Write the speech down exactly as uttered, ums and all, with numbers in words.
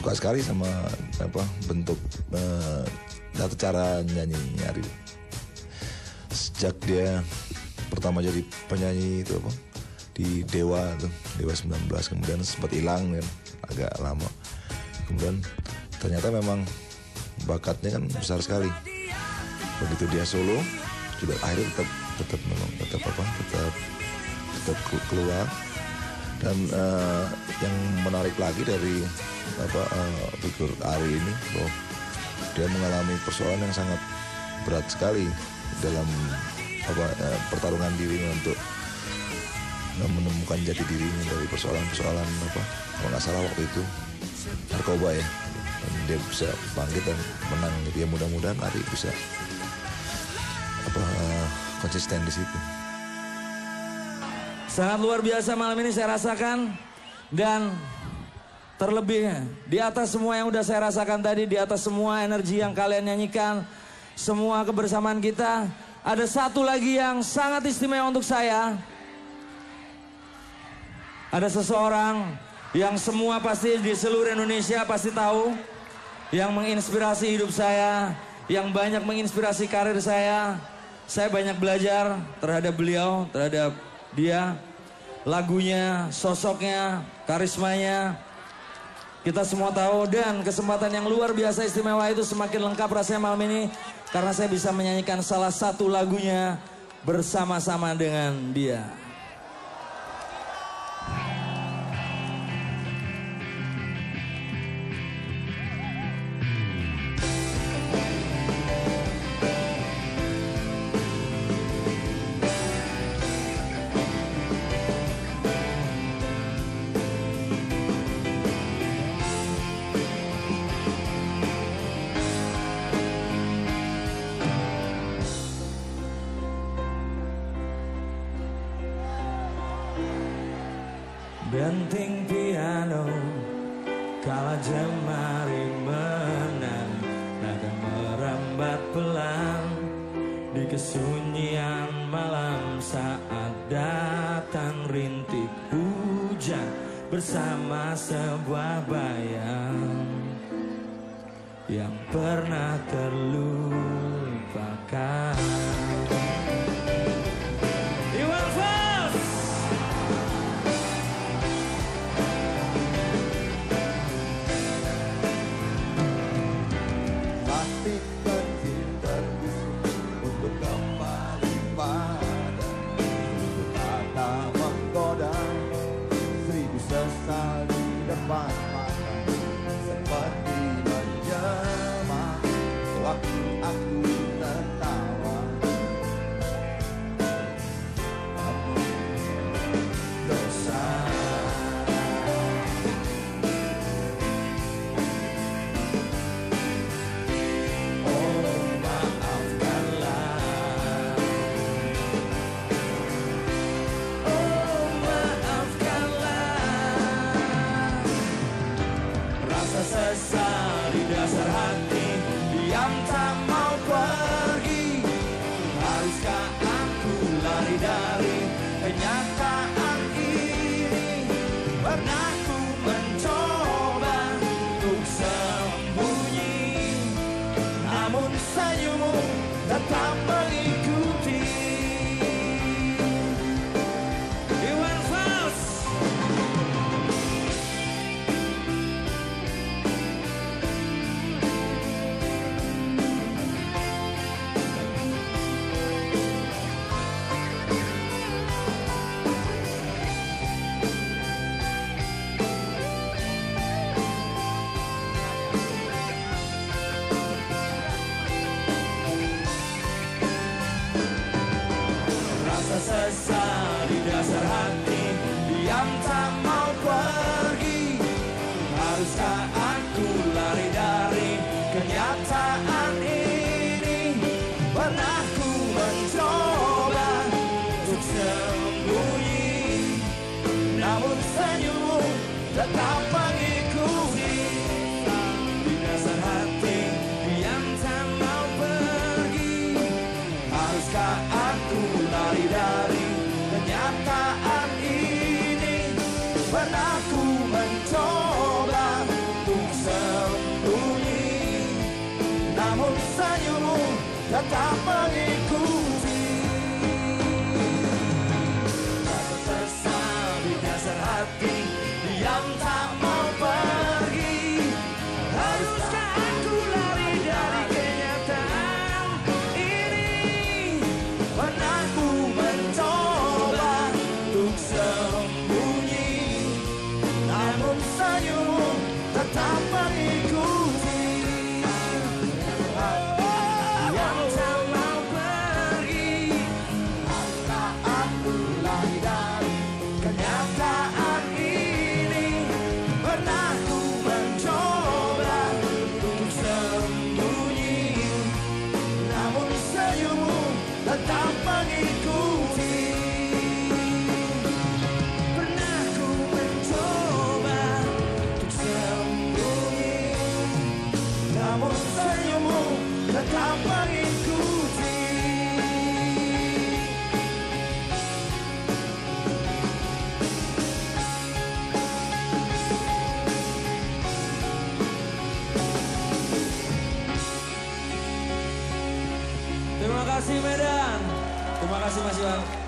suka sekali sama apa bentuk uh, atau cara nyanyi Ari. Sejak dia pertama jadi penyanyi itu apa di Dewa tuh, Dewa sembilan belas, kemudian sempat hilang kan agak lama. Kemudian ternyata memang bakatnya kan besar sekali. Begitu dia solo juga akhirnya tetap tetap memang tetap apa tetap tetap keluar. Dan uh, yang menarik lagi dari apa uh, figur Ari ini bahwa dia mengalami persoalan yang sangat berat sekali dalam apa uh, pertarungan dirinya untuk uh, menemukan jati dirinya dari persoalan-persoalan apa kalau nggak salah waktu itu narkoba ya, dan dia bisa bangkit dan menang. Jadi ya mudah-mudahan Ari bisa apa uh, konsisten di situ. Sangat luar biasa malam ini saya rasakan, dan terlebih di atas semua yang udah saya rasakan tadi, di atas semua energi yang kalian nyanyikan, semua kebersamaan kita, ada satu lagi yang sangat istimewa untuk saya. Ada seseorang yang semua pasti di seluruh Indonesia pasti tahu, yang menginspirasi hidup saya, yang banyak menginspirasi karir saya. Saya banyak belajar terhadap beliau, terhadap dia, lagunya, sosoknya, karismanya, kita semua tahu. Dan kesempatan yang luar biasa istimewa itu semakin lengkap rasanya malam ini karena saya bisa menyanyikan salah satu lagunya bersama-sama dengan dia. Denting piano, kala jemari menang, nada merambat pelan di kesunyian malam saat datang rintik hujan bersama sebuah bayang yang pernah terlupakan. Sesal di depan mata seperti menjelma waktu aku tertawa. Namun dosa. Oh maafkanlah. Oh maafkanlah. Rasa sesal di dasar hati, diam tak mau pergi. Haruskah aku lari dari kenyataan ini? Pernah ku mencoba untuk sembunyi, namun senyummu tetap mengikuti. Iwan Fals. Rasa sesal di dasar hati, diam tak mau pergi. Haruskah aku lari dari kenyataan ini? Pernah ku mencoba untuk sembunyi, namun senyummu tetap mengikuti. Di dasar hati, diam tak mau pergi. Haruskah aku lari dari kenyataan ini? Pernah ku mencoba untuk tetap mengikuti. Rasa sesal di dasar hati, diam tak mau pergi. Haruskah aku lari dari kenyataan ini? Pernah ku mencoba untuk sembunyi, namun senyummu tetap mengikuti. Yang tak mau pergi, harta aku lari dari kenyataan ini. Pernah ku mencoba untuk sembunyi, namun senyummu tetap mengikuti. Pernah ku mencoba untuk sembunyi, namun senyummu tetap mengikuti. Terima kasih Medan. Terima kasih Mas Iwan.